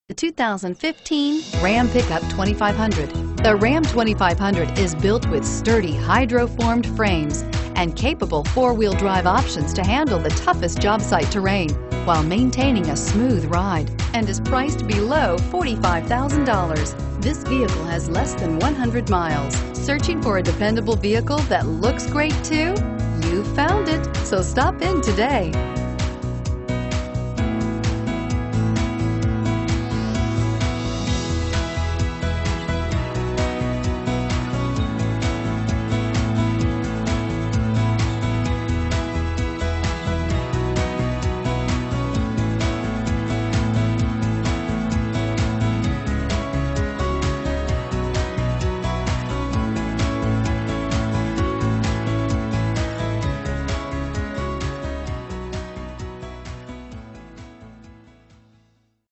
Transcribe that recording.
The 2015 Ram Pickup 2500. The Ram 2500 is built with sturdy hydro-formed frames and capable four-wheel drive options to handle the toughest job site terrain while maintaining a smooth ride, and is priced below $45,000. This vehicle has less than 100 miles. Searching for a dependable vehicle that looks great too? You found it, so stop in today.